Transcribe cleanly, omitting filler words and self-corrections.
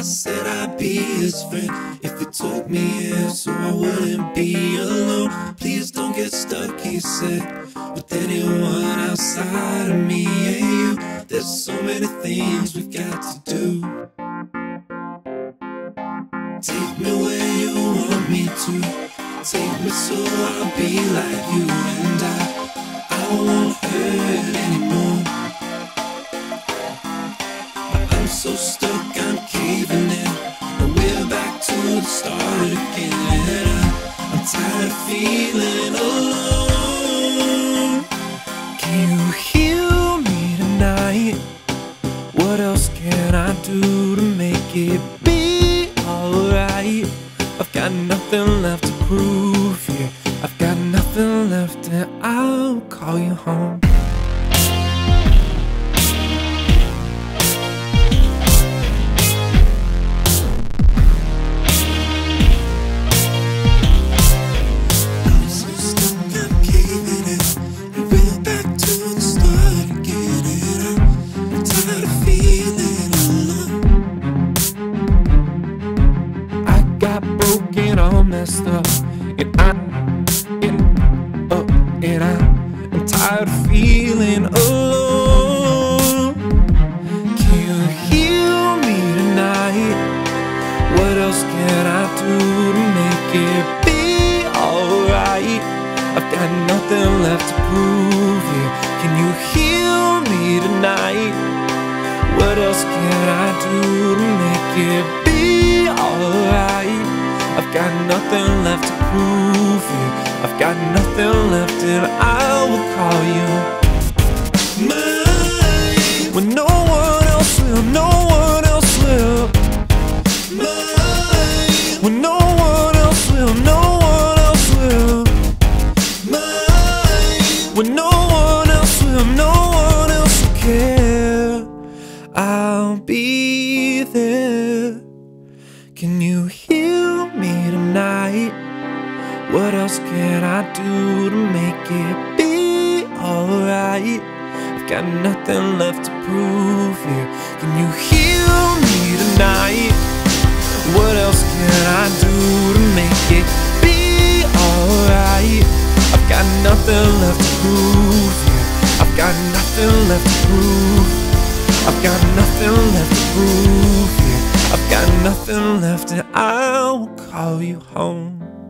said I'd be his friend if he took me here so I wouldn't be alone. Please don't get stuck, he said, with anyone outside of me and you. There's so many things we've got to do. Take me where you want me to. Take me so I'll be like you, and I won't hurt anymore. But I'm so stuck, I'm caving in, and we're back to the start again. And I'm tired of feeling alone. Can you hear me tonight? What else can I do to make it be alright? I've got nothing left to prove here. I've got nothing left, and I'll call you home. I'm so stuck, I'm caving in, and we're back to the start again. And I'm tired of feeling alone. I got broken, all messed up, and I'm tired of feeling alone. Can you hear me tonight? What else can I do to make it be alright? I've got nothing left to prove here. Can you hear me tonight? What else can I do to make it be alright? I've got nothing left to prove here. I've got nothing left, and I will call you mine. when no one else will, no one else will. Mine. When no one else will, no one else will. Mine. When no one else will, no one else will care. I'll be there. Can you hear me tonight? What else can I do to make it be alright? I've got nothing left to prove here. Can you hear me tonight? What else can I do to make it be alright? I've got nothing left to prove here. I've got nothing left to prove. I've got nothing left to prove here. I've got nothing left, and I will call you home.